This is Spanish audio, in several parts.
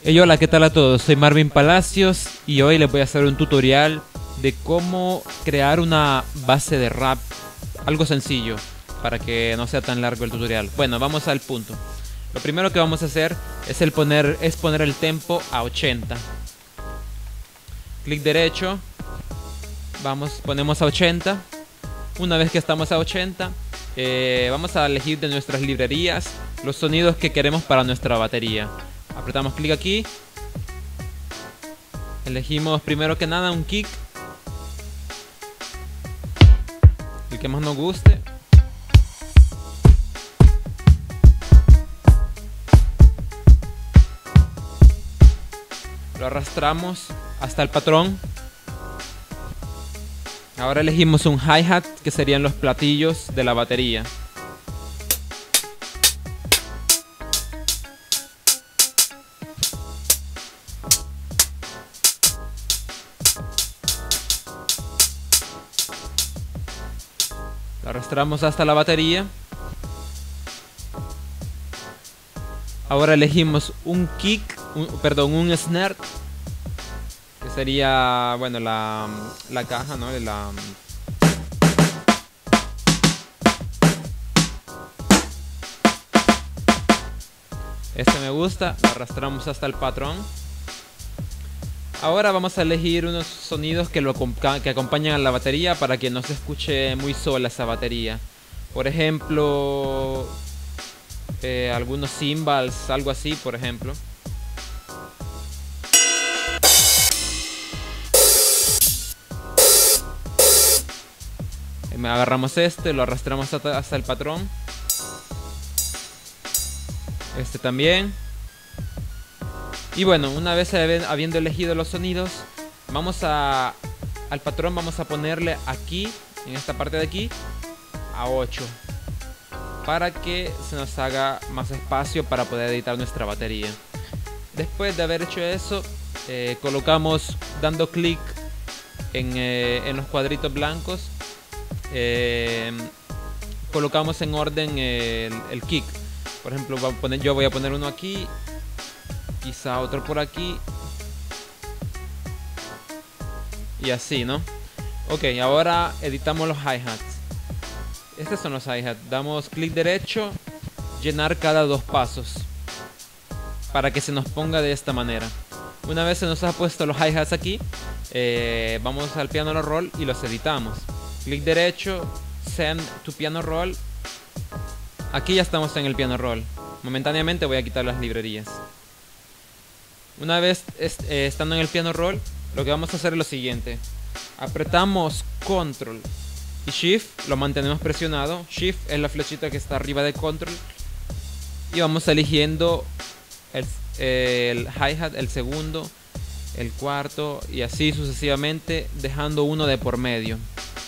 Hey, hola, ¿qué tal a todos? Soy Marvin Palacios y hoy les voy a hacer un tutorial de cómo crear una base de rap, algo sencillo, para que no sea tan largo el tutorial. Bueno, vamos al punto. Lo primero que vamos a hacer es poner el tempo a 80. Clic derecho, ponemos a 80. Una vez que estamos a 80, vamos a elegir de nuestras librerías los sonidos que queremos para nuestra batería. Apretamos clic aquí. Elegimos primero que nada un kick, el que más nos guste. Lo arrastramos hasta el patrón. Ahora elegimos un hi-hat, que serían los platillos de la batería. Lo arrastramos hasta la batería. Ahora elegimos un kick, un snare, que sería, bueno, la caja, ¿no? Este me gusta, lo arrastramos hasta el patrón. Ahora vamos a elegir unos sonidos que acompañan a la batería para que no se escuche muy sola esa batería. Por ejemplo, algunos cymbals, algo así, por ejemplo. Agarramos este, lo arrastramos hasta el patrón. Este también. Y bueno, una vez habiendo elegido los sonidos, al patrón vamos a ponerle aquí, en esta parte de aquí, a 8, para que se nos haga más espacio para poder editar nuestra batería. Después de haber hecho eso, colocamos, dando clic en los cuadritos blancos, colocamos en orden el kick. Por ejemplo, yo voy a poner uno aquí, quizá otro por aquí, y así, ¿no? Ok, ahora editamos los hi-hats. Estos son los hi-hats. Damos clic derecho, llenar cada 2 pasos, para que se nos ponga de esta manera. Una vez se nos ha puesto los hi-hats aquí, vamos al piano roll y los editamos. Clic derecho, send to piano roll. Aquí ya estamos en el piano roll. Momentáneamente voy a quitar las librerías. Una vez estando en el piano roll, lo que vamos a hacer es lo siguiente. Apretamos control y shift, lo mantenemos presionado. Shift es la flechita que está arriba de control. Y vamos eligiendo el hi-hat, el segundo, el cuarto, y así sucesivamente, dejando uno de por medio.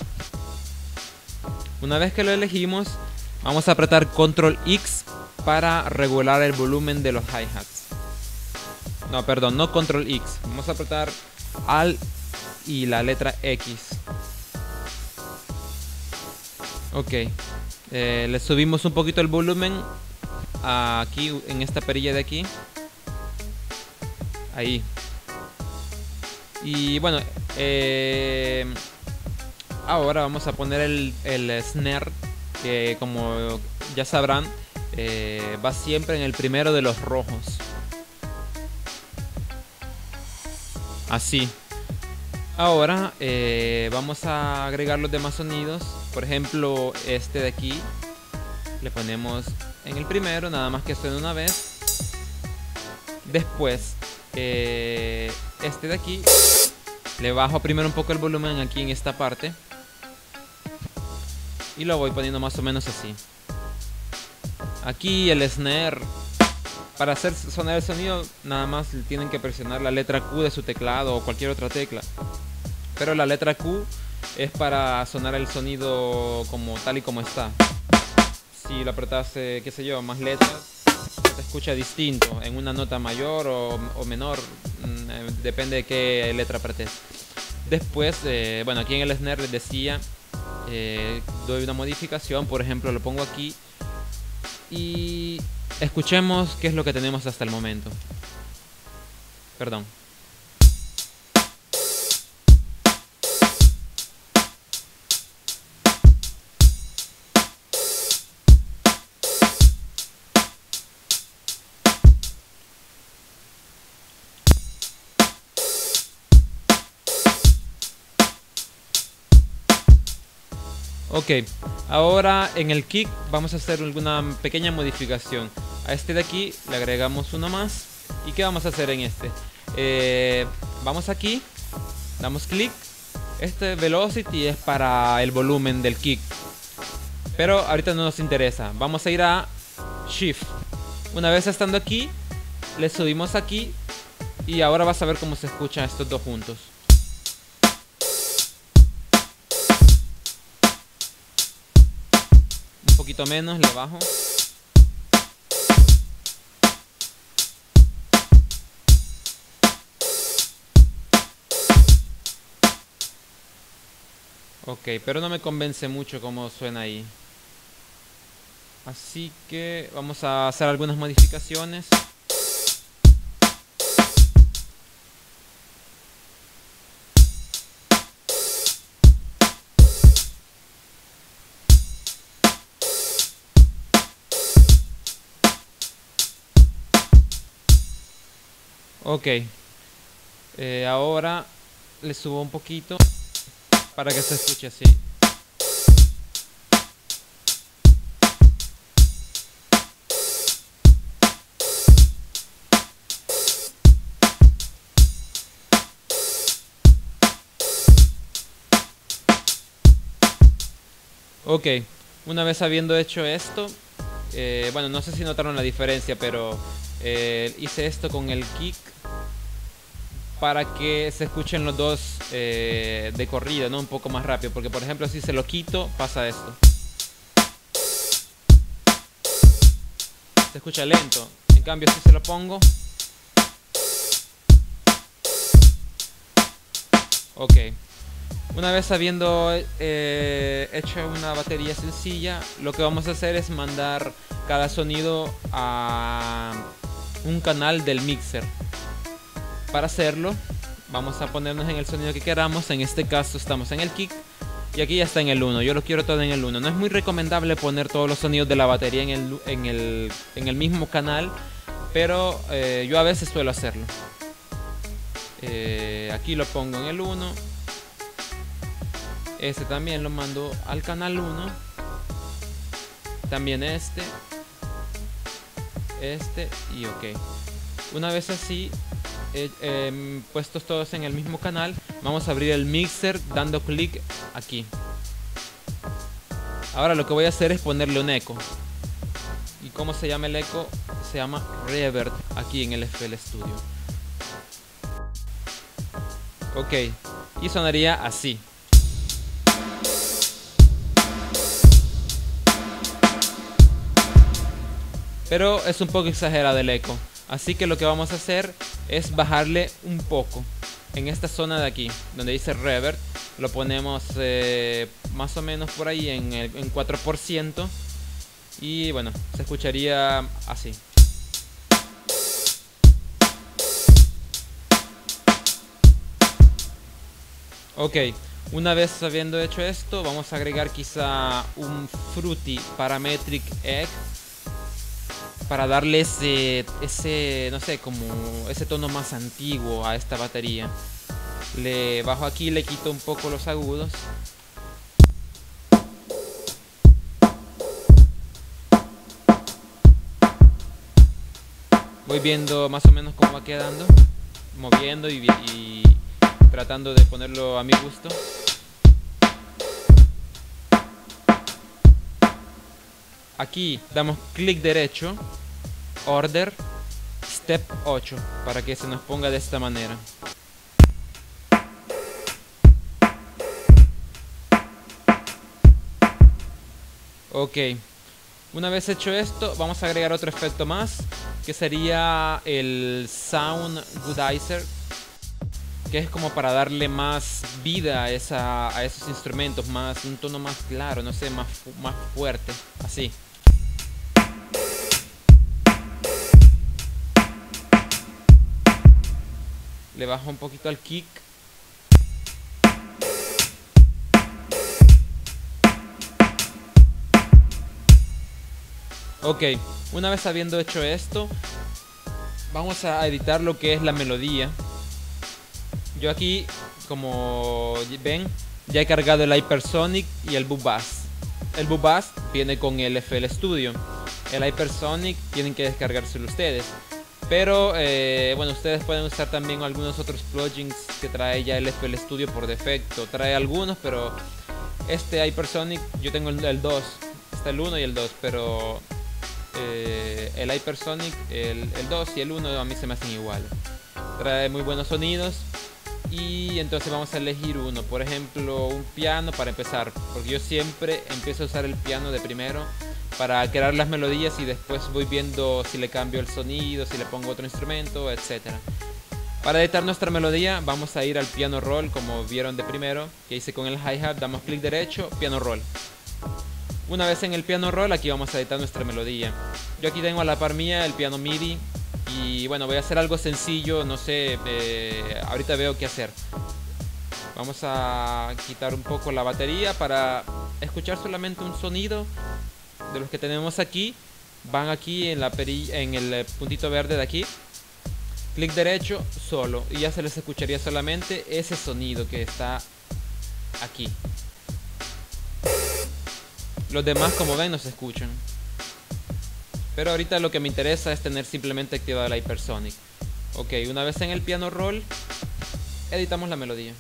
Una vez que lo elegimos, vamos a apretar control X para regular el volumen de los hi-hats. No, perdón, no control X. Vamos a apretar Alt y la letra X. Ok. Le subimos un poquito el volumen aquí, en esta perilla de aquí. Ahí. Y bueno, ahora vamos a poner el snare, que como ya sabrán, va siempre en el primero de los rojos. Así. Ahora vamos a agregar los demás sonidos. Por ejemplo, este de aquí le ponemos en el primero, nada más que suene una vez. Después este de aquí le bajo primero un poco el volumen aquí en esta parte y lo voy poniendo más o menos así. Aquí el snare, para hacer sonar el sonido, nada más tienen que presionar la letra Q de su teclado o cualquier otra tecla. Pero la letra Q es para sonar el sonido como tal y como está. Si lo apretas, qué sé yo, más letras, se escucha distinto, en una nota mayor o menor, depende de qué letra apretes. Después, bueno, aquí en el snare les decía, doy una modificación, por ejemplo, lo pongo aquí y escuchemos qué es lo que tenemos hasta el momento. Perdón. Ok, ahora en el kick vamos a hacer alguna pequeña modificación. A este de aquí le agregamos uno más. ¿Y qué vamos a hacer en este? Vamos aquí, damos clic. Este velocity es para el volumen del kick, pero ahorita no nos interesa. Vamos a ir a shift. Una vez estando aquí, le subimos aquí. Y ahora vas a ver cómo se escuchan estos dos juntos. Un poquito menos, le bajo. Ok, pero no me convence mucho cómo suena ahí. Así que vamos a hacer algunas modificaciones. Ok, ahora le subo un poquito para que se escuche así. Ok, una vez habiendo hecho esto, bueno, no sé si notaron la diferencia, pero hice esto con el kick para que se escuchen los dos de corrido, ¿no? Un poco más rápido, porque por ejemplo si se lo quito pasa esto. Se escucha lento, en cambio si se lo pongo... Ok, una vez habiendo hecho una batería sencilla, lo que vamos a hacer es mandar cada sonido a un canal del mixer. Para hacerlo, vamos a ponernos en el sonido que queramos. En este caso estamos en el kick y aquí ya está en el 1. Yo lo quiero todo en el 1. No es muy recomendable poner todos los sonidos de la batería en el mismo canal, pero yo a veces suelo hacerlo. Aquí lo pongo en el 1. Este también lo mando al canal 1. También este y ok. Una vez así puestos todos en el mismo canal, vamos a abrir el mixer dando clic aquí. Ahora lo que voy a hacer es ponerle un eco. ¿Y cómo se llama el eco? Se llama reverb aquí en el FL Studio. Ok, y sonaría así. Pero es un poco exagerado el eco. Así que lo que vamos a hacer es bajarle un poco. En esta zona de aquí, donde dice reverb, lo ponemos más o menos por ahí en 4%. Y bueno, se escucharía así. Ok, una vez habiendo hecho esto, vamos a agregar quizá un Fruity Parametric Egg para darle ese, no sé, como ese tono más antiguo a esta batería. Le bajo aquí, le quito un poco los agudos. Voy viendo más o menos cómo va quedando, moviendo y tratando de ponerlo a mi gusto. Aquí damos clic derecho, Order, Step 8, para que se nos ponga de esta manera. Ok, una vez hecho esto, vamos a agregar otro efecto más, que sería el Sound Goodizer, que es como para darle más vida a esos instrumentos, un tono más claro, no sé, más fuerte, así. Le bajo un poquito al kick. Ok, una vez habiendo hecho esto, vamos a editar lo que es la melodía. Yo aquí, como ven, ya he cargado el Hypersonic y el Boost Bass. El Boost Bass viene con el FL Studio. El Hypersonic tienen que descargárselo ustedes. Pero bueno, ustedes pueden usar también algunos otros plugins que trae ya el FL Studio por defecto. Trae algunos, pero este Hypersonic, yo tengo el 2. Está el 1 y el 2, pero el Hypersonic, el 2 y el 1 a mí se me hacen igual. Trae muy buenos sonidos. Y entonces vamos a elegir uno, por ejemplo un piano para empezar, porque yo siempre empiezo a usar el piano de primero para crear las melodías y después voy viendo si le cambio el sonido, si le pongo otro instrumento, etcétera. Para editar nuestra melodía vamos a ir al piano roll, como vieron de primero, que hice con el hi-hat. Damos clic derecho, piano roll. Una vez en el piano roll, aquí vamos a editar nuestra melodía. Yo aquí tengo a la par mía el piano MIDI. Y bueno, voy a hacer algo sencillo, no sé, ahorita veo qué hacer. Vamos a quitar un poco la batería para escuchar solamente un sonido de los que tenemos aquí. Van aquí en el puntito verde de aquí. Clic derecho, solo. Y ya se les escucharía solamente ese sonido que está aquí. Los demás, como ven, no se escuchan. Pero ahorita lo que me interesa es tener simplemente activado el Hypersonic. Ok, una vez en el piano roll, editamos la melodía.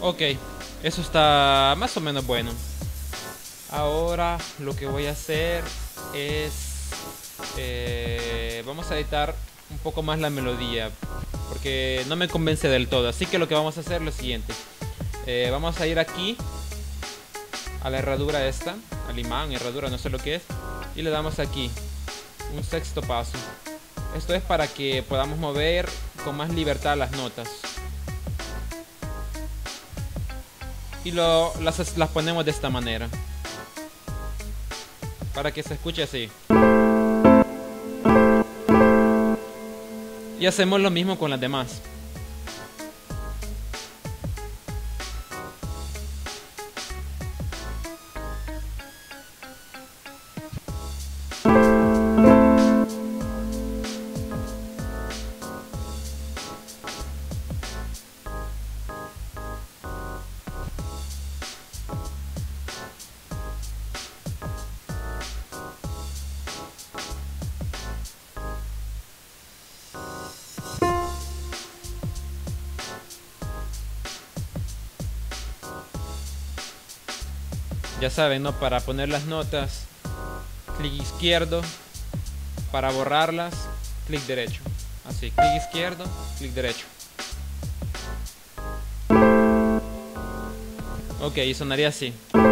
Ok, eso está más o menos bueno. Ahora lo que voy a hacer es... vamos a editar un poco más la melodía, porque no me convence del todo. Así que lo que vamos a hacer es lo siguiente. Vamos a ir aquí a la herradura esta, al imán, herradura, no sé lo que es, y le damos aquí un sexto paso. Esto es para que podamos mover con más libertad las notas. Y las ponemos de esta manera, para que se escuche así. Y hacemos lo mismo con las demás. Ya saben, ¿no? Para poner las notas, clic izquierdo. Para borrarlas, clic derecho. Así, clic izquierdo, clic derecho. Ok, y sonaría así.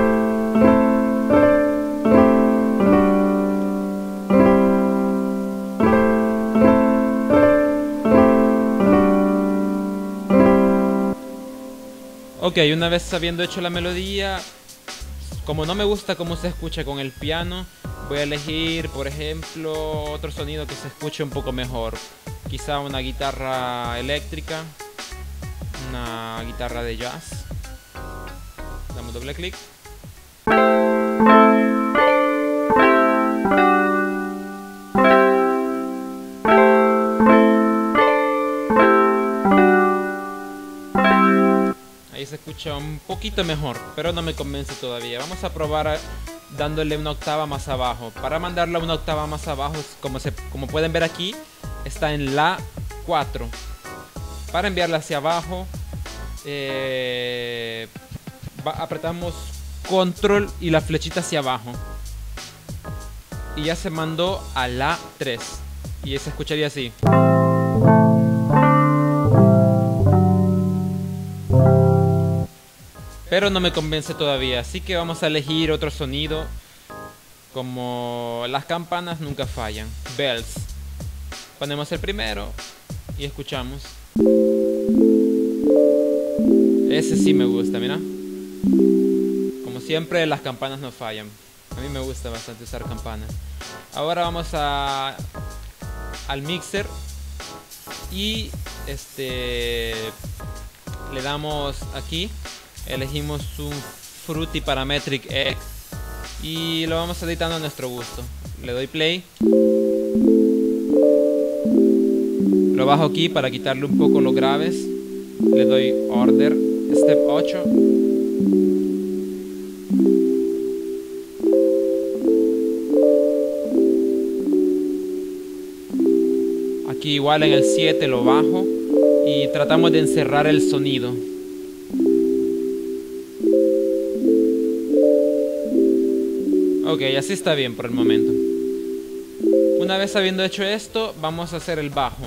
Ok, una vez habiendo hecho la melodía, como no me gusta cómo se escucha con el piano, voy a elegir, por ejemplo, otro sonido que se escuche un poco mejor. Quizá una guitarra eléctrica, una guitarra de jazz. Damos doble clic. Ahí se escucha un poquito mejor, pero no me convence todavía. Vamos a probar dándole una octava más abajo. Para mandarla una octava más abajo, como pueden ver aquí, está en la 4. Para enviarla hacia abajo, apretamos control y la flechita hacia abajo. Y ya se mandó a la 3. Y se escucharía así. Pero no me convence todavía, así que vamos a elegir otro sonido. Como las campanas nunca fallan. Bells. Ponemos el primero y escuchamos. Ese sí me gusta, mira. Como siempre, las campanas no fallan. A mí me gusta bastante usar campanas. Ahora vamos al mixer y le damos aquí. Elegimos un Fruity Parametric Egg y lo vamos editando a nuestro gusto. Le doy play. Lo bajo aquí para quitarle un poco los graves. Le doy Order, Step 8. Aquí igual en el 7 lo bajo y tratamos de encerrar el sonido. Ok, así está bien por el momento. Una vez habiendo hecho esto, vamos a hacer el bajo.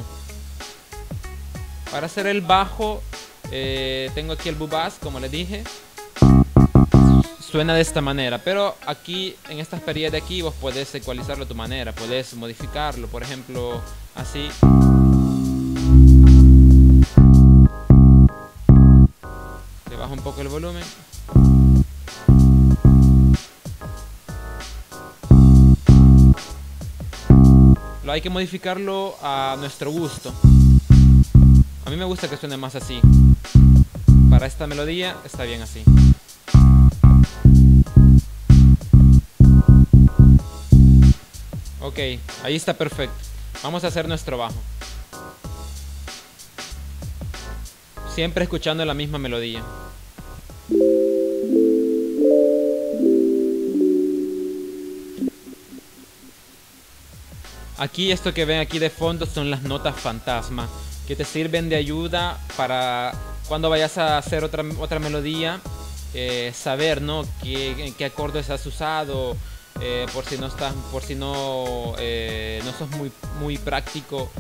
Para hacer el bajo, tengo aquí el bubas, como les dije. Suena de esta manera, pero aquí, en estas perillas de aquí, vos podés ecualizarlo a tu manera. Podés modificarlo, por ejemplo, así. Le bajo un poco el volumen. Hay que modificarlo a nuestro gusto. A mí me gusta que suene más así. Para esta melodía está bien así. Ok, ahí está perfecto. Vamos a hacer nuestro bajo. Siempre escuchando la misma melodía. Aquí esto que ven aquí de fondo son las notas fantasma, que te sirven de ayuda para cuando vayas a hacer otra melodía, saber, ¿no? qué acordes has usado, por si no estás, por si no, no sos muy práctico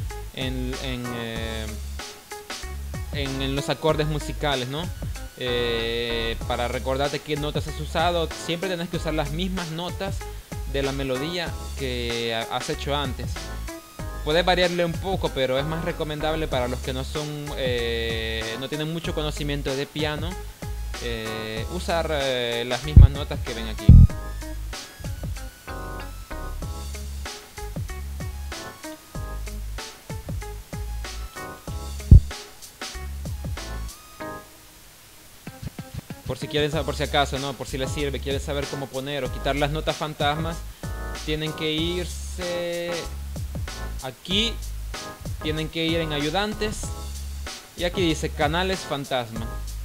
en los acordes musicales, ¿no? Para recordarte qué notas has usado. Siempre tenés que usar las mismas notas de la melodía que has hecho antes. Puede variarle un poco, pero es más recomendable para los que no son, no tienen mucho conocimiento de piano, usar las mismas notas que ven aquí. Por si quieren saber, por si acaso, ¿no? Por si les sirve, quieren saber cómo poner o quitar las notas fantasmas, tienen que irse aquí, tienen que ir en ayudantes y aquí dice canales fantasma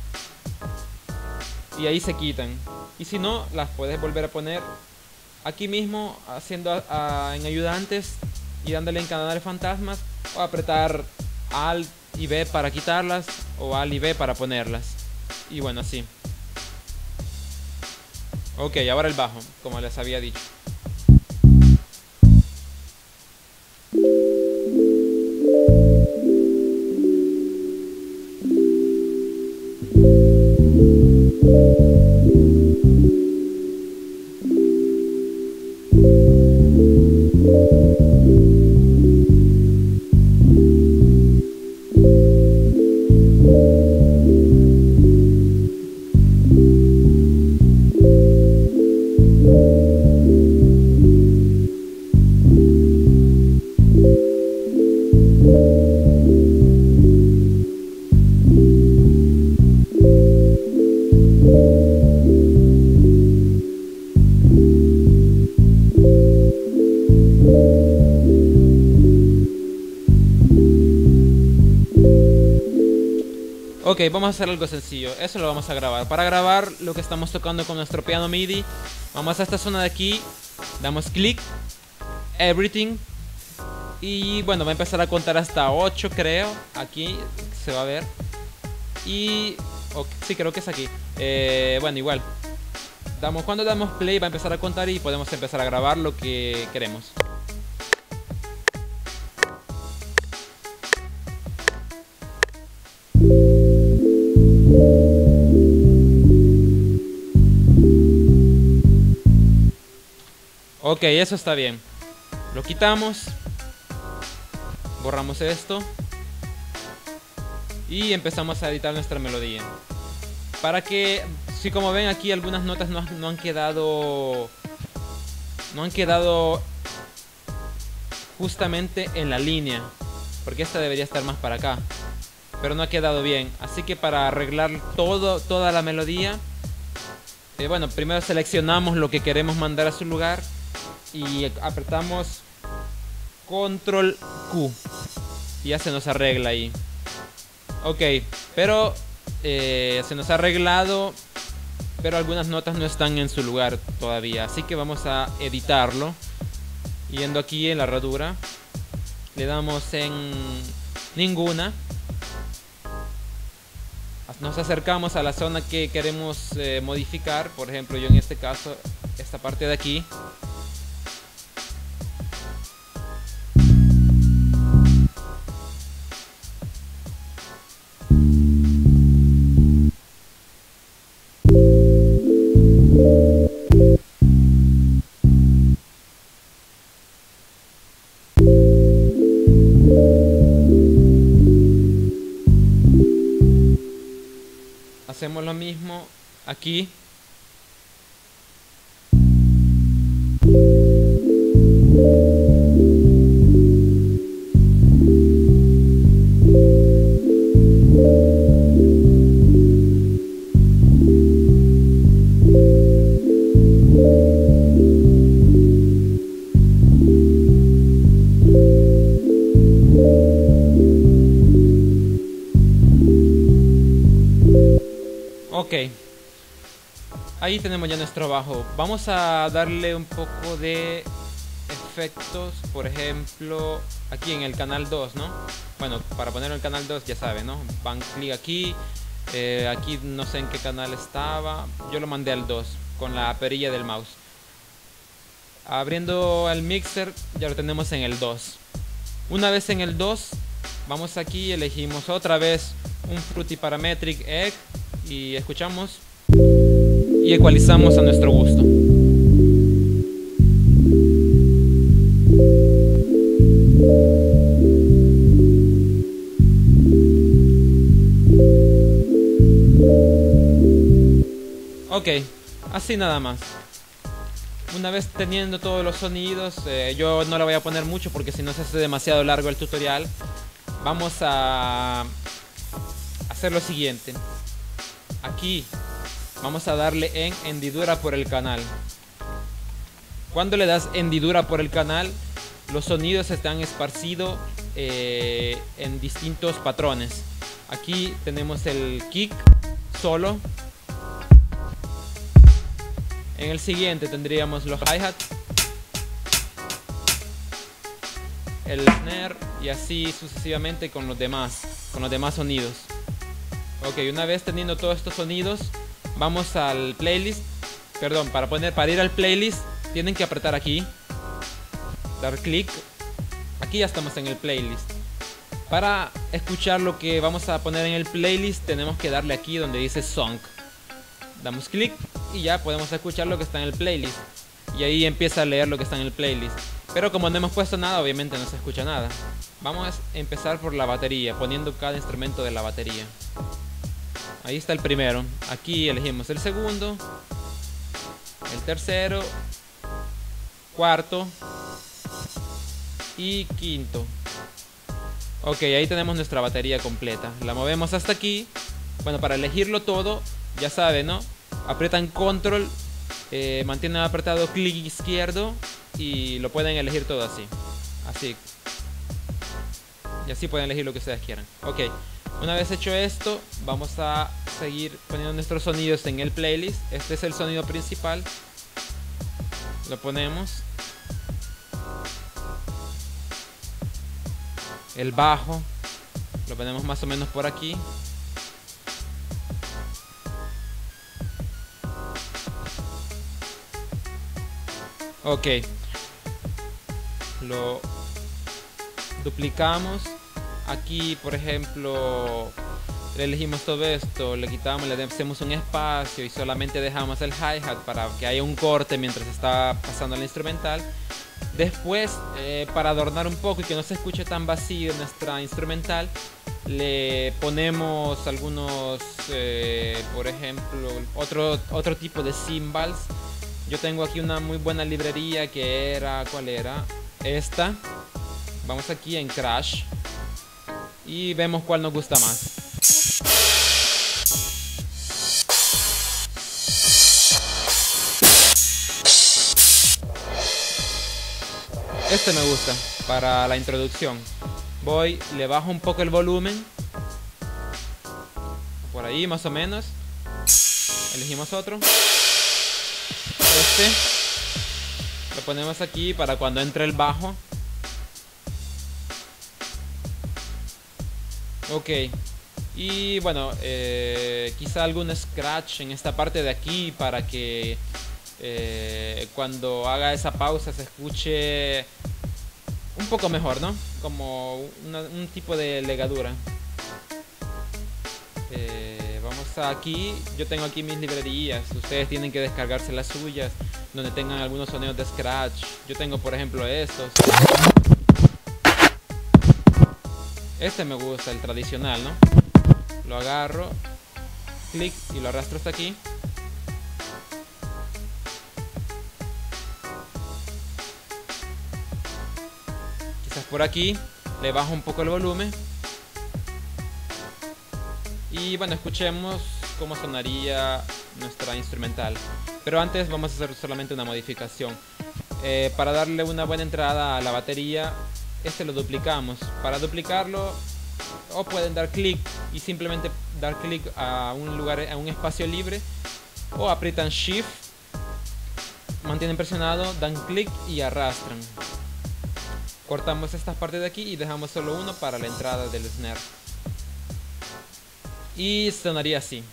y ahí se quitan. Y si no, las puedes volver a poner aquí mismo haciendo en ayudantes y dándole en canales fantasmas, o apretar Alt y B para quitarlas o Alt y B para ponerlas. Y bueno, así. Ok, ahora el bajo, como les había dicho. Ok, vamos a hacer algo sencillo. Eso lo vamos a grabar. Para grabar lo que estamos tocando con nuestro piano MIDI, vamos a esta zona de aquí, damos clic, everything, y bueno, va a empezar a contar hasta 8, creo. Aquí se va a ver. Y sí, creo que es aquí. Bueno, igual. Cuando damos play va a empezar a contar y podemos empezar a grabar lo que queremos. Ok, eso está bien. Lo quitamos. Borramos esto. Y empezamos a editar nuestra melodía. Para que, si como ven aquí, algunas notas no han quedado justamente en la línea. Porque esta debería estar más para acá. Pero no ha quedado bien. Así que para arreglar toda la melodía, bueno, primero seleccionamos lo que queremos mandar a su lugar. Y apretamos Control Q. Y ya se nos arregla ahí. Ok, pero se nos ha arreglado, pero algunas notas no están en su lugar todavía. Así que vamos a editarlo. Yendo aquí en la herradura, le damos en ninguna. Nos acercamos a la zona que queremos modificar. Por ejemplo, yo en este caso, esta parte de aquí. Hacemos lo mismo aquí. Ok, ahí tenemos ya nuestro bajo. Vamos a darle un poco de efectos, por ejemplo, aquí en el canal 2, ¿no? Bueno, para ponerlo en el canal 2 ya saben, ¿no? Van clic aquí, Aquí no sé en qué canal estaba. Yo lo mandé al 2 con la perilla del mouse. Abriendo el mixer ya lo tenemos en el 2. Una vez en el 2, vamos aquí, elegimos otra vez un Fruity Parametric Egg y escuchamos y ecualizamos a nuestro gusto. Ok, así nada más. Una vez teniendo todos los sonidos, yo no le voy a poner mucho porque si no se hace demasiado largo el tutorial. Vamos a hacer lo siguiente. Aquí vamos a darle en hendidura por el canal. Cuando le das hendidura por el canal, los sonidos están esparcidos en distintos patrones. Aquí tenemos el kick solo. En el siguiente tendríamos los hi-hats, el snare y así sucesivamente con los demás sonidos. Ok, una vez teniendo todos estos sonidos, vamos al playlist. Perdón, para ir al playlist tienen que apretar aquí, dar clic. Aquí ya estamos en el playlist. Para escuchar lo que vamos a poner en el playlist tenemos que darle aquí donde dice Song. Damos clic y ya podemos escuchar lo que está en el playlist. Y ahí empieza a leer lo que está en el playlist. Pero como no hemos puesto nada, obviamente no se escucha nada. Vamos a empezar por la batería, poniendo cada instrumento de la batería. Ahí está el primero. Aquí elegimos el segundo, el tercero, cuarto y quinto. Ok, ahí tenemos nuestra batería completa. La movemos hasta aquí. Bueno, para elegirlo todo, ya saben, ¿no? Aprietan control, mantienen apretado clic izquierdo y lo pueden elegir todo así. Así. Y así pueden elegir lo que ustedes quieran. Ok, una vez hecho esto, vamos a seguir poniendo nuestros sonidos en el playlist. Este es el sonido principal. Lo ponemos. El bajo lo ponemos más o menos por aquí. Ok, lo duplicamos. Aquí, por ejemplo, le elegimos todo esto, le quitamos, le hacemos un espacio y solamente dejamos el hi-hat para que haya un corte mientras está pasando el instrumental. Después, para adornar un poco y que no se escuche tan vacío nuestra instrumental, le ponemos algunos, por ejemplo, otro tipo de cymbals. Yo tengo aquí una muy buena librería que era, ¿cuál era? Esta. Vamos aquí en Crash y vemos cuál nos gusta más. Este me gusta para la introducción. Voy, le bajo un poco el volumen. Por ahí más o menos. Elegimos otro. Este lo ponemos aquí para cuando entre el bajo. Ok. Y bueno, quizá algún scratch en esta parte de aquí para que cuando haga esa pausa se escuche un poco mejor, ¿no? Como un tipo de legadura. Vamos aquí, yo tengo aquí mis librerías. Ustedes tienen que descargarse las suyas, donde tengan algunos sonidos de scratch. Yo tengo por ejemplo estos. Este me gusta, el tradicional, ¿no? Lo agarro, clic y lo arrastro hasta aquí. Quizás por aquí le bajo un poco el volumen. Y bueno, escuchemos cómo sonaría nuestra instrumental. Pero antes vamos a hacer solamente una modificación. Para darle una buena entrada a la batería, este lo duplicamos. Para duplicarlo, o pueden dar clic y simplemente dar clic a un lugar, a un espacio libre, o aprietan Shift, mantienen presionado, dan clic y arrastran. Cortamos esta parte de aquí y dejamos solo uno para la entrada del snare. y sonaría así.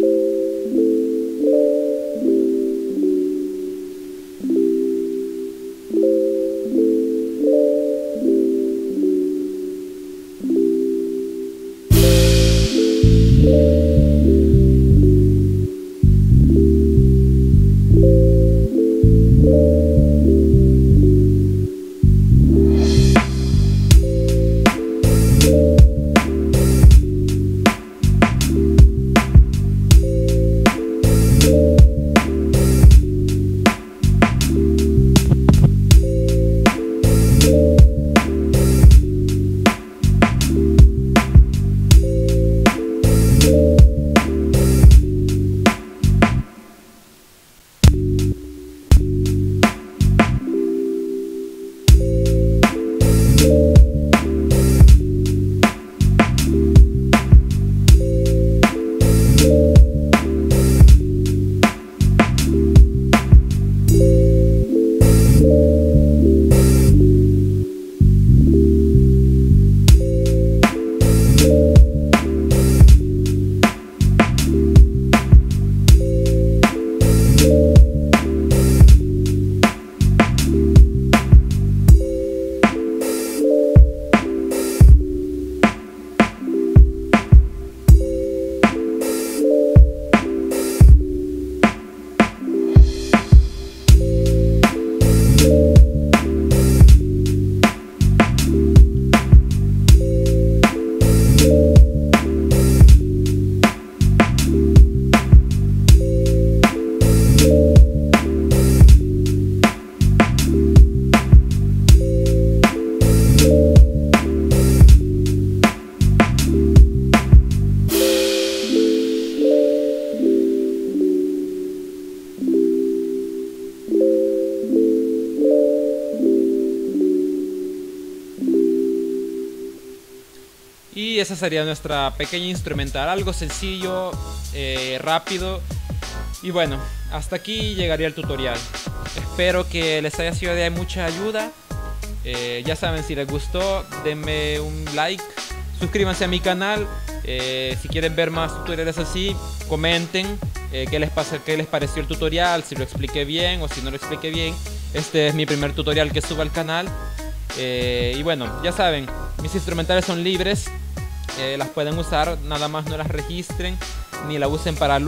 Y esa sería nuestra pequeña instrumental, algo sencillo, rápido. Y bueno, hasta aquí llegaría el tutorial. Espero que les haya sido de mucha ayuda. Ya saben, si les gustó, denme un like, suscríbanse a mi canal. Si quieren ver más tutoriales así, comenten qué les pareció el tutorial, si lo expliqué bien o si no lo expliqué bien. Este es mi primer tutorial que subo al canal. Y bueno, ya saben, mis instrumentales son libres, las pueden usar, nada más no las registren ni las usen para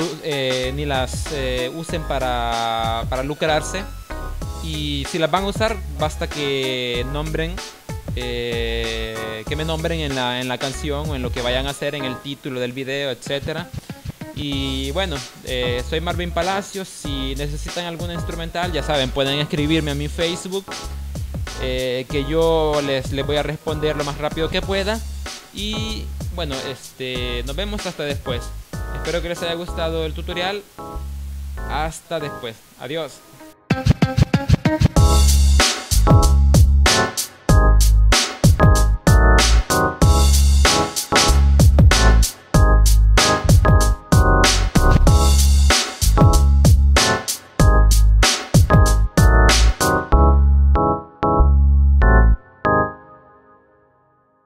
lucrarse. Y si las van a usar, basta que nombren, que me nombren en la canción o en lo que vayan a hacer, en el título del video, etcétera. Y bueno, soy Marvin Palacios. Si necesitan alguna instrumental, ya saben, pueden escribirme a mi Facebook, que yo les voy a responder lo más rápido que pueda. Y bueno, nos vemos hasta después. Espero que les haya gustado el tutorial. Hasta después. Adiós.